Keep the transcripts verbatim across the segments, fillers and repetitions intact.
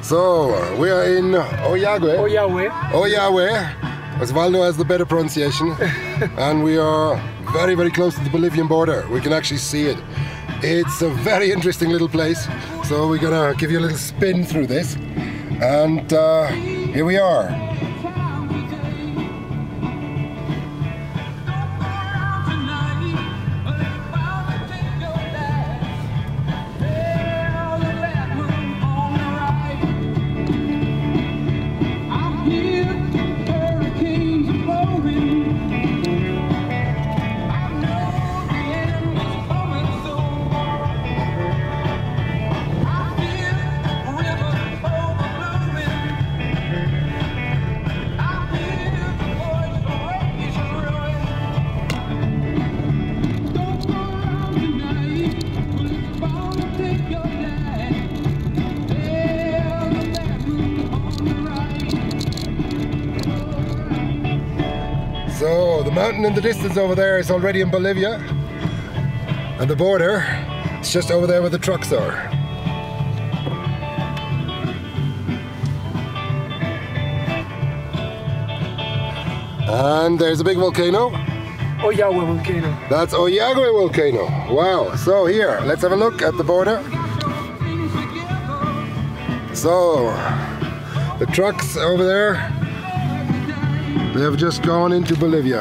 So, we are in Oyagüe. Oyagüe. Oyagüe, as well known as the better pronunciation. And we are very, very close to the Bolivian border. We can actually see it. It's a very interesting little place. So we're gonna give you a little spin through this. And uh, here we are. So the mountain in the distance over there is already in Bolivia, and the border is just over there where the trucks are. And there's a big volcano. Oyagüe volcano. That's Oyagüe volcano. Wow. So here, let's have a look at the border. So the trucks over there, they have just gone into Bolivia.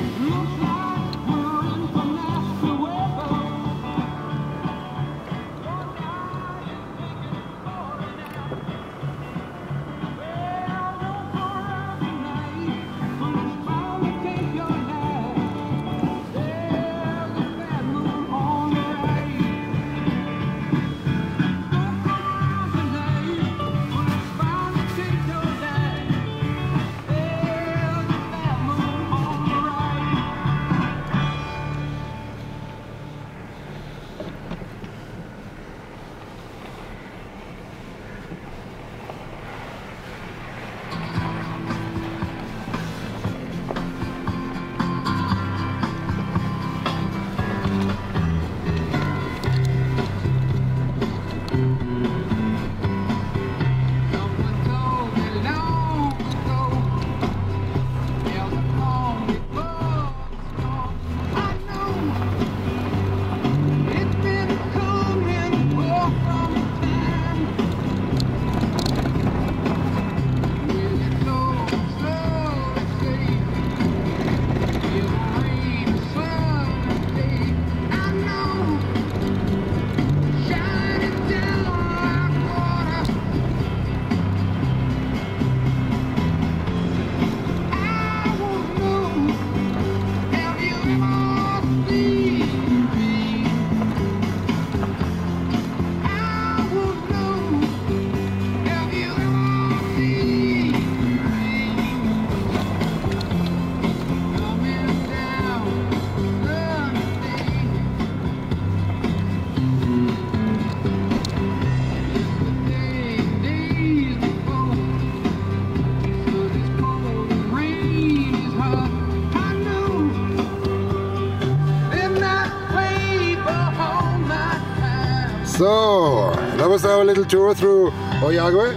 So that was our little tour through Oyagüe,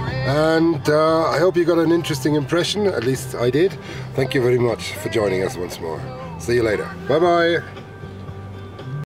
and uh, I hope you got an interesting impression. At least I did. Thank you very much for joining us once more. See you later. Bye bye.